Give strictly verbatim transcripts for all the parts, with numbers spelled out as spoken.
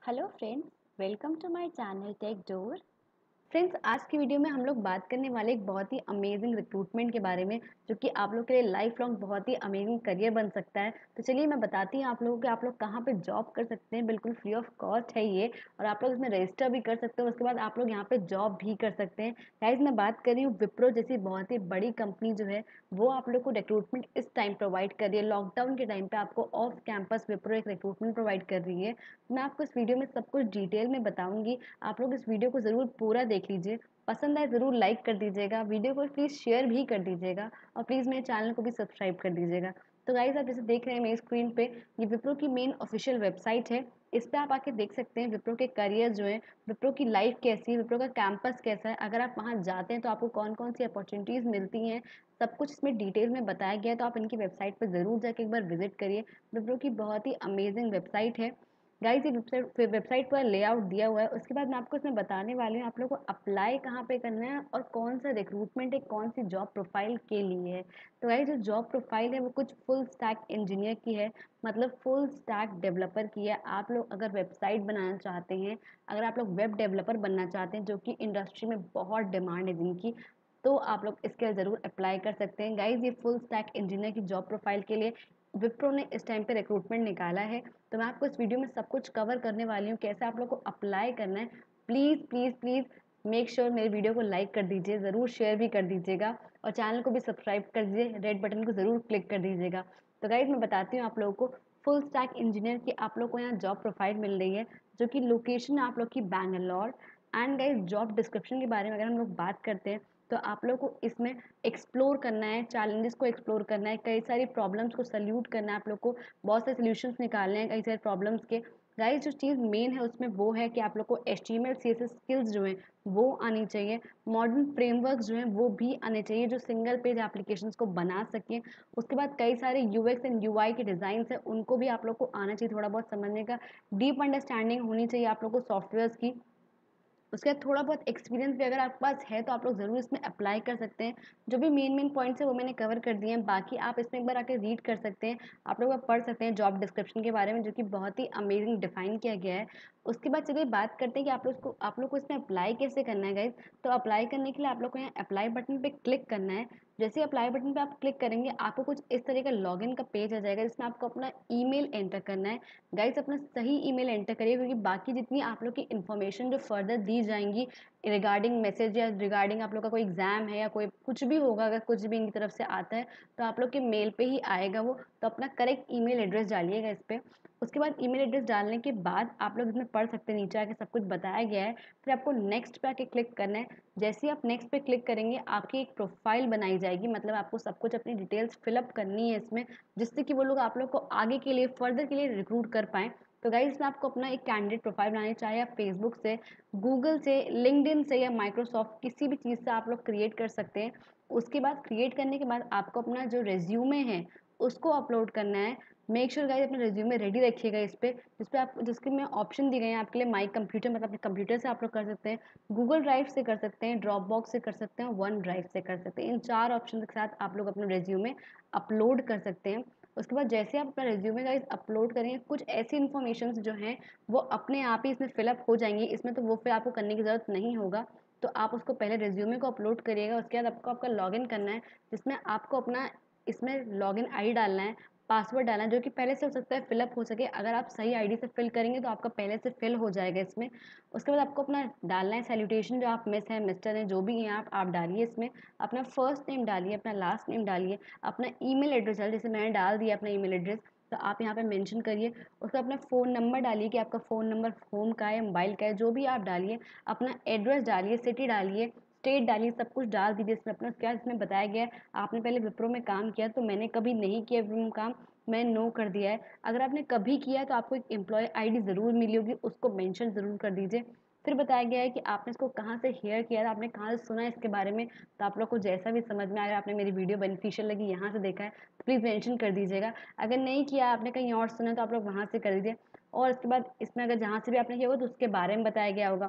Hello friends, welcome to my channel tech door. Friends, आज की video में हम लोग बात करने वाले एक बहुत ही अमेजिंग रिक्रूटमेंट के बारे में, जो कि आप लोग के लिए लाइफ लॉन्ग बहुत ही अमेजिंग करियर बन सकता है। तो चलिए मैं बताती हूँ आप लोगों को आप लोग कहाँ पे जॉब कर सकते हैं। बिल्कुल फ्री ऑफ कॉस्ट है ये, और आप लोग इसमें रजिस्टर भी कर सकते हो। उसके बाद आप लोग यहाँ पे जॉब भी कर सकते हैं। गाइज, मैं बात कर रही हूँ विप्रो जैसी बहुत ही बड़ी कंपनी जो है, वो आप लोग को रिक्रूटमेंट इस टाइम प्रोवाइड कर रही है। लॉकडाउन के टाइम पे आपको ऑफ कैंपस विप्रो एक रिक्रूटमेंट प्रोवाइड कर रही है। मैं आपको इस वीडियो में सब कुछ डिटेल में बताऊंगी। आप लोग इस वीडियो को ज़रूर पूरा देख लीजिए। पसंद आए ज़रूर लाइक कर दीजिएगा, वीडियो को प्लीज़ शेयर भी कर दीजिएगा, और प्लीज़ मेरे चैनल को भी सब्सक्राइब कर दीजिएगा। तो गाइज, आप जैसे देख रहे हैं मेरी स्क्रीन पे, ये विप्रो की मेन ऑफिशियल वेबसाइट है। इस पर आप आके देख सकते हैं विप्रो के करियर जो है, विप्रो की लाइफ कैसी है, विप्रो का कैंपस कैसा है। अगर आप वहाँ जाते हैं तो आपको कौन कौन सी अपॉर्चुनिटीज़ मिलती हैं, सब कुछ इसमें डिटेल में बताया गया है। तो आप इनकी वेबसाइट पर ज़रूर जाके एक बार विजिट करिए। विप्रो की बहुत ही अमेजिंग वेबसाइट है। गाइज, ये वेबसाइट वेबसाइट पर लेआउट दिया हुआ है। उसके बाद मैं आपको इसमें बताने वाली हूँ आप लोग को अप्लाई कहाँ पे करना है, और कौन सा रिक्रूटमेंट है, कौन सी जॉब प्रोफाइल के लिए है। तो गाइज, जो जॉब प्रोफाइल है वो कुछ फुल स्टैक इंजीनियर की है, मतलब फुल स्टैक डेवलपर की है। आप लोग अगर वेबसाइट बनाना चाहते हैं, अगर आप लोग वेब डेवलपर बनना चाहते हैं, जो कि इंडस्ट्री में बहुत डिमांड है जिनकी, तो आप लोग इसके लिए ज़रूर अप्लाई कर सकते हैं। गाइज, ये फुल स्टैक इंजीनियर की जॉब प्रोफाइल के लिए विप्रो ने इस टाइम पे रिक्रूटमेंट निकाला है। तो मैं आपको इस वीडियो में सब कुछ कवर करने वाली हूँ, कैसे आप लोग को अप्लाई करना है। Please please please make sure मेरे वीडियो को लाइक कर दीजिए, ज़रूर शेयर भी कर दीजिएगा, और चैनल को भी सब्सक्राइब कर दीजिए, रेड बटन को ज़रूर क्लिक कर दीजिएगा। तो गाइज, मैं बताती हूँ आप लोगों को फुल स्टैक इंजीनियर की आप लोग को यहाँ जॉब प्रोफाइल मिल रही है, जो कि लोकेशन है आप लोग की Bangalore. And guys, job description के बारे में अगर हम लोग बात करते हैं, तो आप लोग को इसमें एक्सप्लोर करना है, चैलेंजेस को एक्सप्लोर करना है, कई सारी प्रॉब्लम्स को सल्यूट करना है। आप लोग को बहुत सारे सोल्यूशंस निकालने हैं कई सारे प्रॉब्लम्स के। गाइस, जो चीज़ मेन है उसमें वो है कि आप लोग को H T M L C S S skills जो हैं वो आनी चाहिए। मॉडर्न फ्रेमवर्क्स जो हैं वो भी आने चाहिए, जो सिंगल पेज एप्लीकेशंस को बना सकें। उसके बाद कई सारे U X and U I के डिज़ाइन हैं, उनको भी आप लोग को आना चाहिए, थोड़ा बहुत समझने का डीप अंडरस्टैंडिंग होनी चाहिए आप लोग को सॉफ्टवेयर्स की। उसके बाद थोड़ा बहुत एक्सपीरियंस भी अगर आपके पास है तो आप लोग ज़रूर इसमें अप्लाई कर सकते हैं। जो भी मेन मेन पॉइंट्स है वो मैंने कवर कर दिए हैं, बाकी आप इसमें एक बार आकर रीड कर सकते हैं। आप लोग पढ़ सकते हैं जॉब डिस्क्रिप्शन के बारे में, जो कि बहुत ही अमेजिंग डिफाइन किया गया है। उसके बाद चलिए बात करते हैं कि आप लोग को आप लोग को इसमें अप्लाई कैसे करना है। गाइज, तो अप्लाई करने के लिए आप लोग को यहाँ अप्लाई बटन पर क्लिक करना है। जैसे अप्लाई बटन पे आप क्लिक करेंगे, आपको कुछ इस तरह का लॉगिन का पेज आ जाएगा, जिसमें आपको अपना ईमेल एंटर करना है। गाइस, अपना सही ईमेल एंटर करिए, क्योंकि बाकी जितनी आप लोग की इन्फॉर्मेशन जो फर्दर दी जाएंगी रिगार्डिंग मैसेज, या रिगार्डिंग आप लोग का कोई एग्जाम है या कोई कुछ भी होगा, अगर कुछ भी इनकी तरफ से आता है तो आप लोग के मेल पे ही आएगा वो। तो अपना करेक्ट ईमेल एड्रेस डालिएगा इस पर। उसके बाद ईमेल एड्रेस डालने के बाद आप लोग इसमें पढ़ सकते हैं, नीचे आके सब कुछ बताया गया है। फिर आपको नेक्स्ट पे आके क्लिक करना है। जैसे ही आप नेक्स्ट पे क्लिक करेंगे, आपकी एक प्रोफाइल बनाई जाएगी, मतलब आपको सब कुछ अपनी डिटेल्स फिलअप करनी है इसमें, जिससे कि वो लोग आप लोग को आगे के लिए फर्दर के लिए रिक्रूट कर पाएँ। तो गाइस, इसमें आपको अपना एक कैंडिडेट प्रोफाइल बनानी, चाहे आप फेसबुक से, गूगल से, लिंक्डइन से, या माइक्रोसॉफ्ट किसी भी चीज़ से आप लोग क्रिएट कर सकते हैं। उसके बाद क्रिएट करने के बाद आपको अपना जो रेज्यूमे है उसको अपलोड करना है। मेक श्योर गाइस, अपना रेज्यूमे रेडी रखिएगा इस पे, जिस पे आप जिसके में ऑप्शन दिए गए हैं आपके लिए। माई कंप्यूटर, मतलब अपने कंप्यूटर से आप लोग कर सकते हैं, गूगल ड्राइव से कर सकते हैं, ड्रॉप बॉक्स से कर सकते हैं, वन ड्राइव से कर सकते हैं। इन चार ऑप्शन के साथ आप लोग अपना रेज्यूमे अपलोड कर सकते हैं। उसके बाद जैसे आप अपना रेज्यूमे गाइस अपलोड करेंगे, कुछ ऐसी इन्फॉर्मेशन जो हैं वो अपने आप ही इसमें फिलअप हो जाएंगी। इसमें तो वो फिर आपको करने की ज़रूरत नहीं होगा। तो आप उसको पहले रेज्यूमे को अपलोड करिएगा। उसके बाद आपको आपका लॉगिन करना है, जिसमें आपको अपना इसमें लॉगिन आईडी डालना है, पासवर्ड डालना है, जो कि पहले से हो सकता है फिलअप हो सके। अगर आप सही आईडी से फिल करेंगे तो आपका पहले से फिल हो जाएगा इसमें। उसके बाद आपको अपना डालना है सैल्यूटेशन, जो आप मिस हैं, मिस्टर हैं, जो भी हैं आप आप डालिए इसमें। अपना फर्स्ट नेम डालिए, अपना लास्ट नेम डालिए, अपना ईमेल एड्रेस डालिए, जैसे मैंने डाल दिया अपना ईमेल एड्रेस, तो आप यहाँ पे मेंशन करिए। उसका अपना फ़ोन नंबर डालिए कि आपका फ़ोन नंबर होम का है, मोबाइल का है, जो भी आप डालिए। अपना एड्रेस डालिए, सिटी डालिए, स्टेट डालिए, सब कुछ डाल दीजिए इसमें अपना। क्या इसमें बताया गया है, आपने पहले विप्रो में काम किया, तो मैंने कभी नहीं किया विप्रो में काम, मैं नो कर दिया है। अगर आपने कभी किया है तो आपको एक एम्प्लॉय आईडी ज़रूर मिली होगी, उसको मेंशन ज़रूर कर दीजिए। फिर बताया गया है कि आपने इसको कहाँ से हेयर किया था, आपने कहाँ से सुना है इसके बारे में। तो आप लोग को जैसा भी समझ में आया, आपने मेरी वीडियो बेनिफिशियल लगी, यहाँ से देखा है, तो प्लीज़ मेंशन कर दीजिएगा। अगर नहीं किया, आपने कहीं और सुना, तो आप लोग वहाँ से कर दीजिए। और इसके बाद इसमें अगर जहाँ से भी आपने किया होगा तो उसके बारे में बताया गया होगा।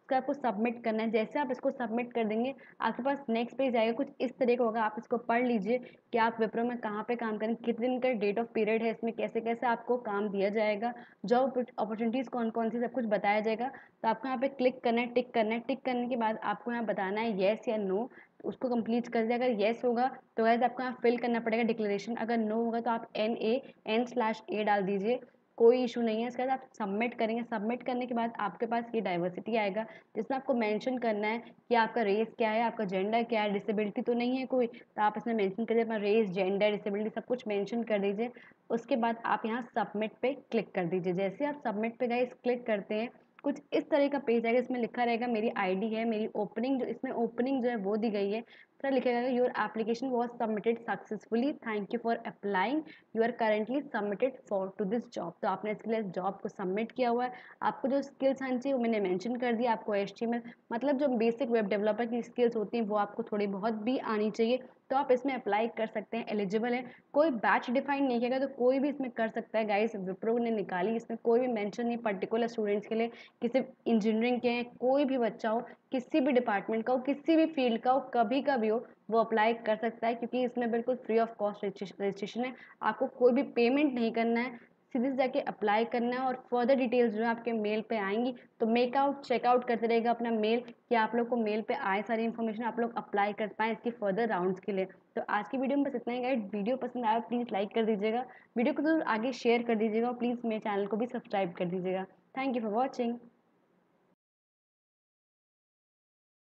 उसको आपको सबमिट करना है। जैसे आप इसको सबमिट कर देंगे, आपके पास नेक्स्ट पेज आएगा, कुछ इस तरह का होगा। आप इसको पढ़ लीजिए कि आप विप्रो में कहाँ पे काम करें, कितने दिन का डेट ऑफ पीरियड है, इसमें कैसे कैसे आपको काम दिया जाएगा, जॉब अपॉर्चुनिटीज़ कौन कौन सी, सब कुछ बताया जाएगा। तो आपको यहाँ पे क्लिक करना है, टिक करना है। टिक करने के बाद आपको यहाँ बताना है येस या नो, उसको कंप्लीट कर दिया। अगर येस होगा तो गाइस आपको यहाँ फिल करना पड़ेगा डिक्लेरेशन, अगर नो होगा तो आप N A N slash A डाल दीजिए, कोई इशू नहीं है। इसके बाद आप सबमिट करेंगे। सबमिट करने के बाद आपके पास ये डाइवर्सिटी आएगा, जिसमें आपको मेंशन करना है कि आपका रेस क्या है, आपका जेंडर क्या है, डिसेबिलिटी तो नहीं है कोई, तो आप इसमें मेंशन करिए अपना रेस, जेंडर, डिसेबिलिटी सब कुछ मेंशन कर दीजिए। उसके बाद आप यहाँ सबमिट पे क्लिक कर दीजिए। जैसे आप सबमिट पे गाइस क्लिक करते हैं, कुछ इस तरह का पेज आएगा। इसमें लिखा रहेगा मेरी आईडी है, मेरी ओपनिंग, जो इसमें ओपनिंग जो है वो दी गई है। फिर लिखेगा your application was submitted successfully, thank you for applying, you are currently submitted for to this job. तो आपने इसके लिए जॉब को सबमिट किया हुआ है। आपको जो स्किल्स आनी चाहिए वो मैंने मेंशन कर दिया। आपको एचटीएमएल मतलब जो बेसिक वेब डेवलपर की स्किल्स होती हैं वो आपको थोड़ी बहुत भी आनी चाहिए, तो आप इसमें अप्लाई कर सकते हैं, एलिजिबल है। कोई बैच डिफाइन नहीं किया गया, तो कोई भी इसमें कर सकता है गाइस। विप्रो ने निकाली, इसमें कोई भी मेंशन नहीं पर्टिकुलर स्टूडेंट्स के लिए कि सिर्फ इंजीनियरिंग के हैं। कोई भी बच्चा हो, किसी भी डिपार्टमेंट का हो, किसी भी फील्ड का हो, कभी का भी हो, वो अप्लाई कर सकता है, क्योंकि इसमें बिल्कुल फ्री ऑफ कॉस्ट रजिस्ट्रेशन है। आपको कोई भी पेमेंट नहीं करना है, सीधे से जाके अप्लाई करना है। और फर्दर डिटेल्स जो है आपके मेल पे आएंगी, तो मेकआउट चेकआउट करते रहेगा अपना मेल कि आप लोग को मेल पे आए सारी इन्फॉर्मेशन, आप लोग अप्लाई कर पाएँ इसकी फर्दर राउंड्स के लिए। तो आज की वीडियो में बस इतना ही गाइड। वीडियो पसंद आया प्लीज़ लाइक कर दीजिएगा, वीडियो को जरूर आगे शेयर कर दीजिएगा, और प्लीज़ मेरे चैनल को भी सब्सक्राइब कर दीजिएगा। Thank you for watching.